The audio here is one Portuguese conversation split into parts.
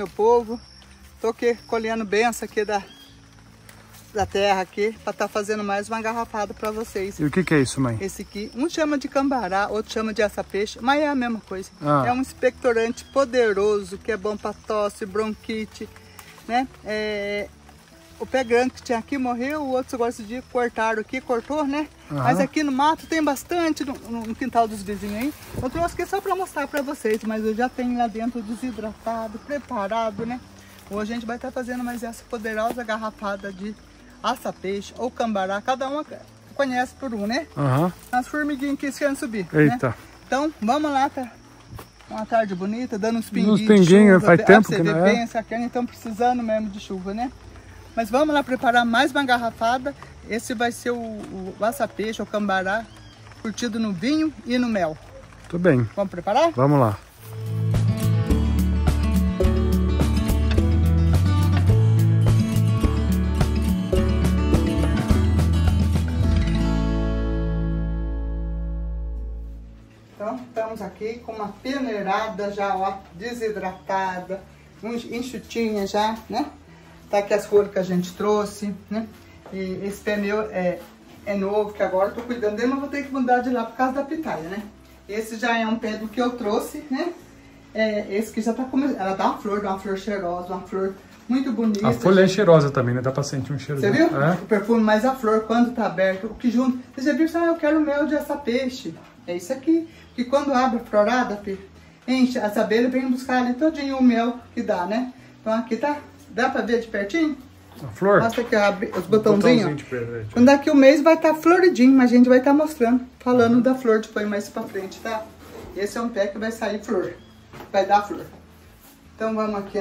meu povo. Tô aqui colhendo benção aqui da terra aqui, para estar fazendo mais uma garrafada para vocês. E o que é isso, mãe? Esse aqui, um chama de cambará, outro chama de aça-peixe, mas é a mesma coisa. É um expectorante poderoso, que é bom para tosse, bronquite, né? O pé grande que tinha aqui morreu, o outro agora esse dia cortaram aqui, cortou, né? Mas aqui no mato tem bastante, no quintal dos vizinhos aí. Eu trouxe aqui só para mostrar para vocês, mas eu já tenho lá dentro desidratado, preparado, né? Hoje a gente vai estar fazendo mais essa poderosa garrafada de aça-peixe ou cambará, cada uma conhece por um, né? As formiguinhas que querem subir. Eita. Né? Então, vamos lá, tá? Uma tarde bonita, dando uns pinguinhos. Uns pinguinhos, chuva, faz tempo que não é. Bem, estão precisando mesmo de chuva, né? Mas vamos lá preparar mais uma garrafada. Esse vai ser o aça-peixe ou cambará, curtido no vinho e no mel. Tudo bem. Vamos preparar? Vamos lá. Então, estamos aqui com uma peneirada já, ó, desidratada, enxutinha já, né? Tá aqui as folhas que a gente trouxe, né? E esse pé meu é novo, que agora eu tô cuidando dele, mas vou ter que mudar de lá por causa da pitaia, né? Esse já é um pé do que eu trouxe, né? Esse que já tá começando, ela dá uma flor cheirosa, uma flor muito bonita. A folha é cheirosa também, né? Dá pra sentir um cheiro. Você viu? O perfume, mas a flor, quando tá aberta, o que junto... Você já viu? Eu quero mel de aça-peixe. É isso aqui. Que quando abre a florada, enche, as abelhas vêm buscar ali todinho o mel que dá, né? Então aqui tá, dá pra ver de pertinho? A flor? Mostra aqui os botãozinhos. Quando daqui o mês vai estar floridinho, mas a gente vai estar mostrando, falando da flor depois mais pra frente, tá? Esse é um pé que vai sair flor, vai dar flor. Então vamos aqui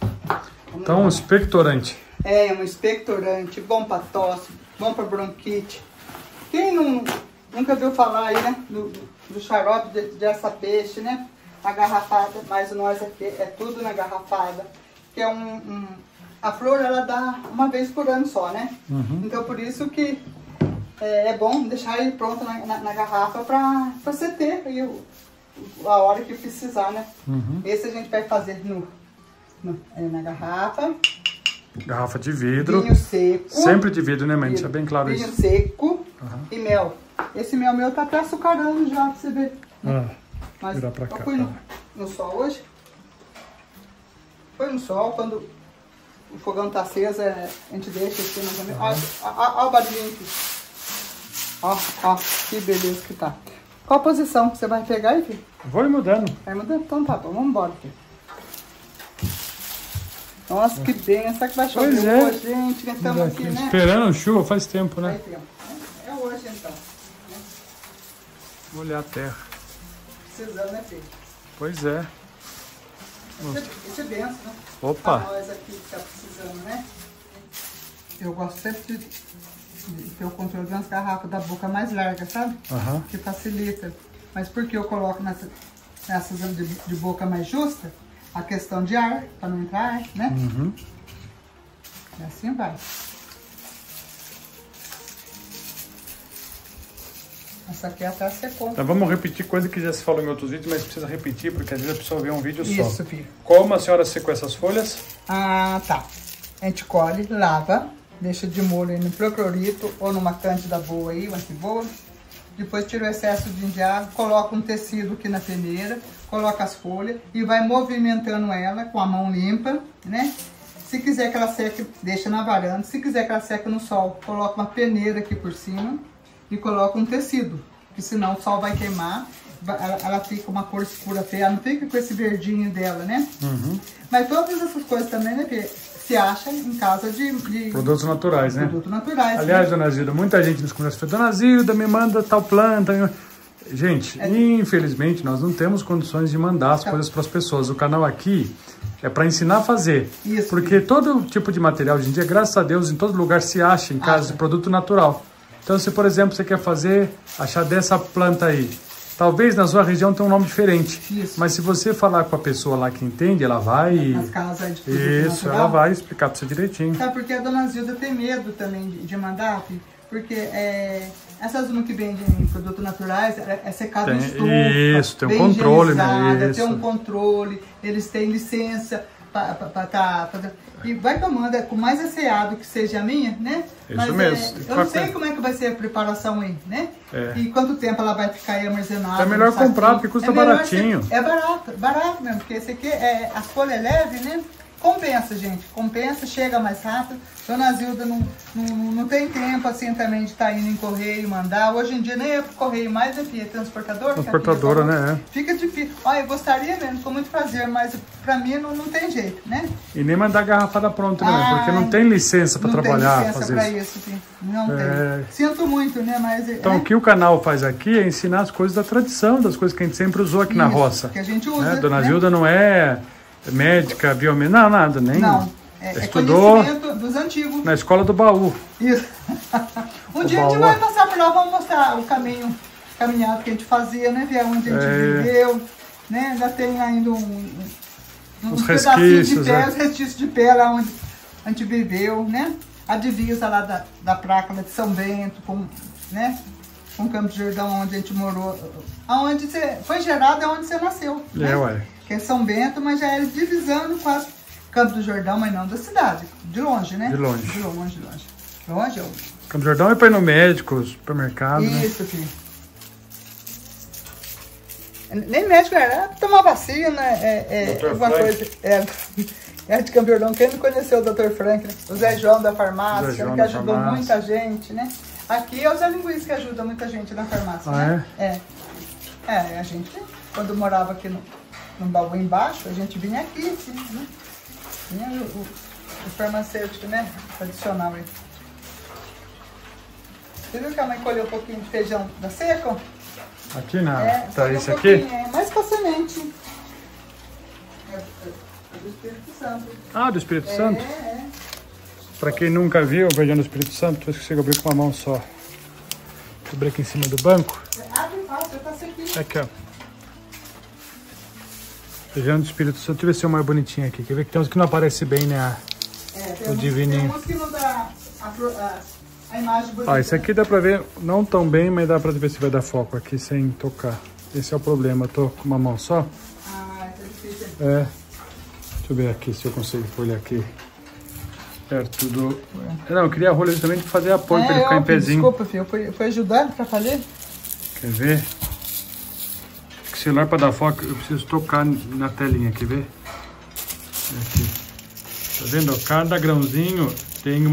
um expectorante. Um expectorante, bom pra tosse, bom pra bronquite. Quem nunca viu falar aí, né, do xarope de aça-peixe, né? A garrafada, mas nós aqui é tudo na garrafada. Que é a flor, ela dá uma vez por ano só, né? Então por isso que é bom deixar ele pronto na garrafa pra você ter aí a hora que precisar, né? Esse a gente vai fazer na garrafa. Garrafa de vidro. Vinho seco. Sempre de vidro, né, mãe? Deixa bem claro isso. Vinho seco e mel. Esse mel meu tá até açucarando já, pra você ver. Mas virar pra cá, eu fui no sol hoje. Foi no sol, quando o fogão tá aceso, a gente deixa aqui mais ou menos. Olha o barulhinho aqui. Ó, que beleza que tá. Qual a posição que você vai pegar aí, filho? Vou ir mudando. Vai mudando? Então tá bom, vamos embora, filho. Nossa, que bem, será que vai chover hoje, gente? Estamos aqui, né? Esperando chuva faz tempo, né? Faz tempo. É hoje, então. Vou olhar a terra. Precisando, né, filho? Pois é. Isso é benção, né? Opa! Pra nós aqui que tá precisando, né? Eu gosto sempre de ter o controle das garrafas da boca mais larga, sabe? Que facilita. Mas por que eu coloco nessas de boca mais justa? A questão de ar, para não entrar ar, né? E assim vai. Essa aqui até secou. Então vamos repetir coisa que já se falou em outros vídeos, mas precisa repetir, porque às vezes a pessoa vê um vídeo só. Isso, filho. Como a senhora secou essas folhas? Tá. A gente colhe, lava, deixa de molho no proclorito ou numa cândida boa aí, uma que boa. Depois tira o excesso de água, coloca um tecido aqui na peneira, coloca as folhas e vai movimentando ela com a mão limpa, né? Se quiser que ela seque, deixa na varanda. Se quiser que ela seque no sol, coloca uma peneira aqui por cima e coloca um tecido, porque senão o sol vai queimar, ela fica uma cor escura feia, ela não fica com esse verdinho dela, né? Mas todas essas coisas também, né, Pê, se acha em casa de produtos naturais, né? Produtos naturais. Aliás, né? Dona Zilda, muita gente nos conversa, Dona Zilda, me manda tal planta. Gente, infelizmente, nós não temos condições de mandar as coisas para as pessoas. O canal aqui é para ensinar a fazer. Isso, porque todo tipo de material hoje em dia, graças a Deus, em todo lugar se acha em casa de produto natural. Então, se, por exemplo, você quer achar dessa planta aí, talvez na sua região tenha um nome diferente. Mas se você falar com a pessoa lá que entende, ela vai... Nas casas de produto natural, ela vai explicar para você direitinho. Sabe porque a Dona Zilda tem medo também de mandar, porque essas uma que vendem em produtos naturais é secado em estufa. Isso, tem um controle, né? Tem um controle, eles têm licença pra tá fazendo. E vai tomando, com mais asseado que seja a minha, né? Isso mas mesmo. eu não sei como é que vai ser a preparação aí, né? E quanto tempo ela vai ficar aí armazenada. É melhor comprar, porque custa baratinho. É barato mesmo, porque esse aqui, a folha é leve, né? Compensa, gente, compensa, chega mais rápido. Dona Zilda não tem tempo assim também de estar indo em correio, mandar. Hoje em dia nem é pro correio mais, é transportadora. Transportadora, né? Fica difícil. Olha, eu gostaria mesmo, com muito prazer, mas pra mim não tem jeito, né? E nem mandar garrafada pronta, né? Porque não tem licença pra trabalhar. Não tem licença pra isso, filho. Não tem. Sinto muito, né? Mas, então, o que o canal faz aqui é ensinar as coisas da tradição, das coisas que a gente sempre usou aqui na roça. Que a gente usa. Dona Zilda não é médica, biomédica, não, nada, nem. Não. Estudou conhecimento dos antigos. Na escola do baú. Isso. Um dia a gente vai passar por lá, vamos mostrar o caminhado que a gente fazia, né? Ver onde a gente viveu, né? Ainda tem ainda uns pedacinhos de pé, os resquícios de pé lá onde a gente viveu, né? A divisa lá da placa de São Bento, né? Com Campos do Jordão, onde a gente morou. Aonde foi gerado é onde você nasceu. Né? Que é São Bento, mas já era divisando quase Campos do Jordão, mas não da cidade. De longe, né? De longe. Longe. Campos do Jordão é para ir no médico, supermercado. Isso, filho. Nem médico era tomar vacina, alguma coisa. É de Campos do Jordão. Quem não conheceu o Dr. Frank, né? O Zé João da farmácia, que ajudou muita gente, né? Aqui é o Zé Linguiça que ajuda muita gente na farmácia, né? A gente, quando morava aqui no baú embaixo, a gente vinha aqui, assim, né? Tinha o farmacêutico, né? Tradicional aí. Você viu que a mãe colheu um pouquinho de feijão da seca? Aqui não. Tá isso aqui? Mais pra semente. Do Espírito Santo. Ah, do Espírito Santo? Pra quem nunca viu o feijão do Espírito Santo, eu esqueci de abrir com uma mão só. Abri aqui em cima do banco. Abre fácil, tá sequinho. Aqui, ó. Feijão do Espírito Santo. Deixa eu ver se é o mais bonitinho aqui. Quer ver que tem uns que não aparece bem, né? O divininho. Tem uns que não dá a imagem bonita. Ó, esse aqui dá pra ver não tão bem, mas dá pra ver se vai dar foco aqui sem tocar. Esse é o problema. Eu tô com uma mão só. Tá difícil. Deixa eu ver aqui se eu consigo folhear aqui. Perto do... Não, eu queria a rolha justamente pra fazer apoio pra ele ficar em pezinho. Desculpa, filho. Eu fui ajudando pra fazer. Quer ver? O celular para dar foco, eu preciso tocar na telinha, quer ver? Aqui. Tá vendo? Cada grãozinho tem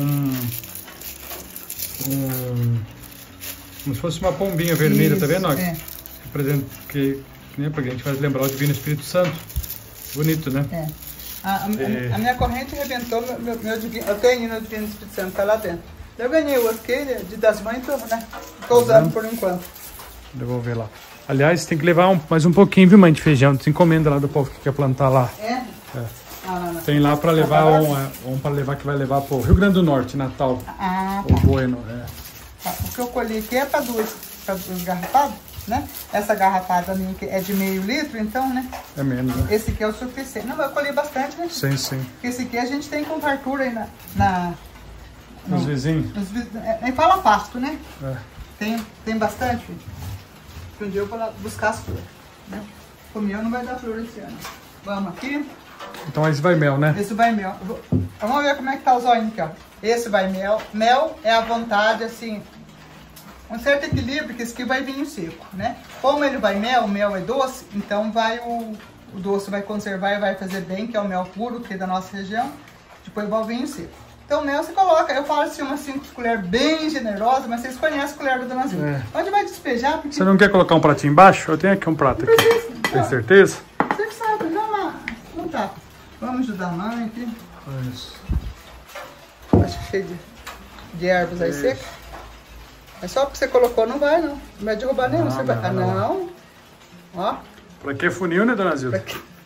como se fosse uma pombinha vermelha, isso, tá vendo? Representa que né, pra gente faz lembrar o Divino Espírito Santo. Bonito, né? A minha corrente arrebentou meu divino. Eu tenho no Divino Espírito Santo, tá lá dentro. Eu ganhei o aquele das mães, então, né? Tô usando por enquanto. Devolver lá. Aliás, tem que levar mais um pouquinho, viu, mãe, de feijão. Você encomenda lá do povo que quer plantar lá. Não. Tem lá para levar para levar que vai levar pro Rio Grande do Norte, Natal. O Bueno. O que eu colhi aqui é para duas garrafadas, né? Essa garrafada minha é de meio litro, então, né? É menos, né? Esse aqui é o suficiente. Não, eu colhi bastante, né? Sim. Porque esse aqui a gente tem com fartura aí nos vizinhos. Nem fala pasto, né? Tem bastante. Um dia eu vou lá buscar as flores, né? O meu não vai dar flor esse ano. Vamos aqui. Então esse vai mel, né? Esse vai mel. Vamos ver como é que tá o zoinho aqui, ó. Esse vai mel. Mel é a vontade, assim, um certo equilíbrio, que esse aqui vai vinho seco, né? Como ele vai mel, o mel é doce, então vai o doce vai conservar e vai fazer bem, que é o mel puro, que é da nossa região. Depois vai o vinho seco. Então o mel você coloca, eu falo assim, umas 5 colheres bem generosas, mas vocês conhecem a colher da Dona Zilda. Onde vai despejar? Porque... Você não quer colocar um pratinho embaixo? Eu tenho aqui um prato aqui. Tem certeza? Você sabe, não tá. Vamos ajudar a mãe aqui. Isso. Acho que cheio de ervas aí secas. Mas só porque você colocou não vai, não. Não vai derrubar nenhum. Você vai... não. Ó. Pra que funil, né, Dona Zilda?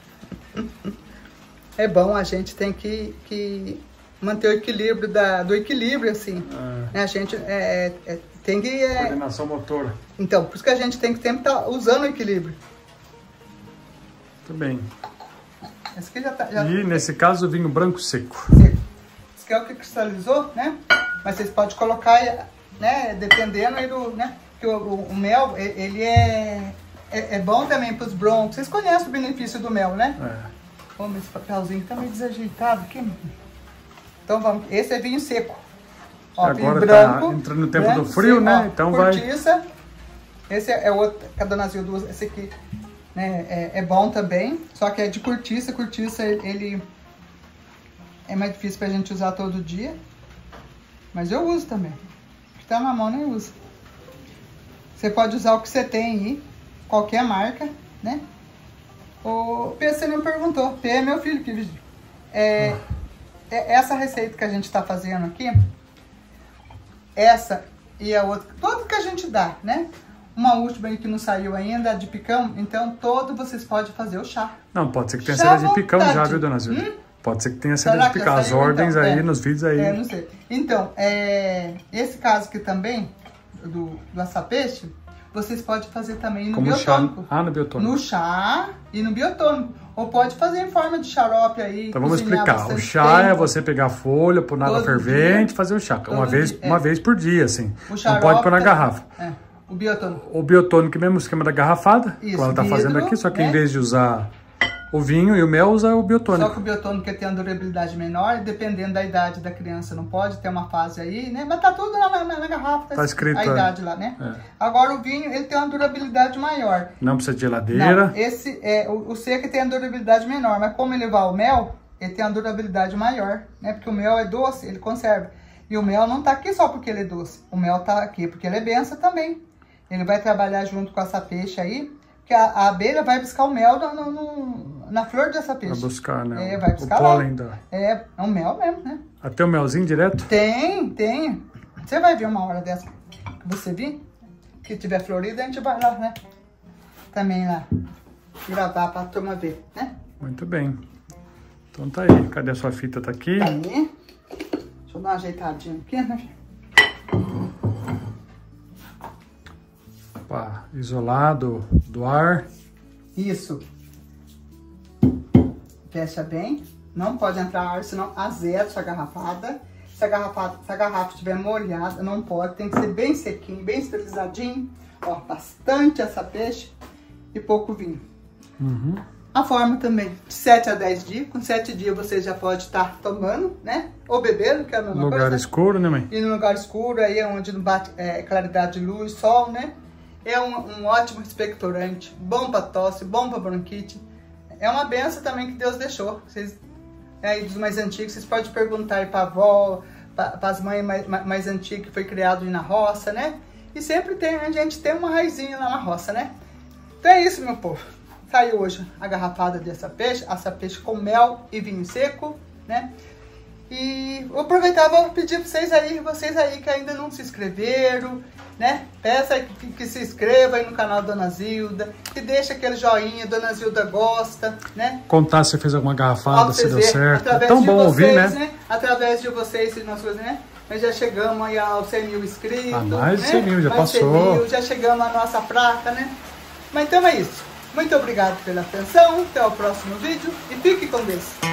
É bom, a gente tem que manter o equilíbrio do equilíbrio, assim. A gente tem que... Coordenação motora. Então, por isso que a gente tem que sempre estar usando o equilíbrio. Muito bem. Esse aqui já tá... E, nesse caso, o vinho branco seco. Esse aqui é o que cristalizou, né? Mas vocês podem colocar, né? Dependendo aí do... né? Porque o mel, ele é bom também para os broncos. Vocês conhecem o benefício do mel, né? Ô, mas esse papelzinho tá meio desajeitado aqui. Então vamos, esse é vinho seco. Ó, agora vinho branco, tá entrando no tempo branco, do frio, seco, né? Ó, então cortiça. vai... Esse é outro, que a Dona Zilda usa, esse aqui, né, é bom também, só que é de cortiça. Cortiça, ele é mais difícil pra gente usar todo dia, mas eu uso também. Se tá na mão, nem usa. Você pode usar o que você tem aí, qualquer marca, né? O P, você me perguntou, P é meu filho que viu. Essa receita que a gente tá fazendo aqui, essa e a outra, tudo que a gente dá, né? Uma última aí que não saiu ainda, de picão, então todo vocês podem fazer o chá. Não, pode ser que tenha Chá cera de picão vontade. já, viu, Dona Zilda? Pode ser que tenha cera Será de que picão. já As saiu, ordens então? aí, nos vídeos aí. Não sei. Então, esse caso aqui também, do açapeixe, vocês podem fazer também no como biotônico. Chá. No biotônico. No chá e no biotônico. Ou pode fazer em forma de xarope aí. Então vamos explicar. O chá é você pegar a folha, pôr na água fervente e fazer o chá. Uma vez por dia, assim. O xarope, não pode pôr na garrafa. O biotônico. O biotônico, mesmo esquema da garrafada, isso, como ela tá fazendo aqui, só que né? em vez de usar o vinho e o mel, usa o biotônico. Só que o biotônico tem uma durabilidade menor, dependendo da idade da criança, não pode ter uma fase aí, né? Mas tá tudo lá na garrafa, tá escrito a idade lá, né? Agora o vinho, ele tem uma durabilidade maior. Não precisa de geladeira. Não, esse o seco tem a durabilidade menor, mas como ele vai o mel, ele tem uma durabilidade maior, né? Porque o mel é doce, ele conserva. E o mel não tá aqui só porque ele é doce, o mel tá aqui porque ele é benção também. Ele vai trabalhar junto com essa peixe aí, que a abelha vai buscar o mel na flor dessa peixe. Vai buscar, né? Vai buscar o pólen lá. É um mel mesmo, né? Até o melzinho direto? Tem. Você vai ver uma hora dessa que você vir, que tiver florida, a gente vai lá, né? Também lá, gravar pra turma ver, né? Muito bem. Então tá aí. Cadê a sua fita? Tá aqui? Tá aí. Deixa eu dar uma ajeitadinha aqui, né? Isolado do ar. Isso. Fecha bem. Não pode entrar ar, senão azeda essa garrafada. Se a garrafa estiver molhada, não pode. Tem que ser bem sequinho, bem esterilizadinho. Ó, bastante essa peixe e pouco vinho. A forma também, de 7 a 10 dias. Com 7 dias você já pode estar tomando, né? Ou bebendo, que é a mesma coisa. Lugar escuro, né, mãe? E no lugar escuro, aí é onde não bate claridade de luz, sol, né? É um ótimo expectorante, bom para tosse, bom para bronquite. É uma benção também que Deus deixou. Vocês, aí dos mais antigos, vocês podem perguntar aí para a avó, para as mães mais antigas que foi criado na roça, né? E sempre a gente tem uma raizinha lá na roça, né? Então é isso, meu povo. Saiu hoje a garrafada dessa peixe, essa peixe com mel e vinho seco, né? E vou aproveitar e vou pedir para vocês aí que ainda não se inscreveram, né? Peça que se inscreva aí no canal Dona Zilda, que deixa aquele joinha, Dona Zilda gosta, né? Contar se fez alguma garrafada, se deu certo. É tão bom ouvir, né? Através de vocês, se nós né? Nós já chegamos aí aos 100 mil inscritos. Mais de 100 mil, já mais passou. 100 mil, já chegamos à nossa prata, né? Mas então é isso. Muito obrigado pela atenção, até o próximo vídeo e fique com Deus.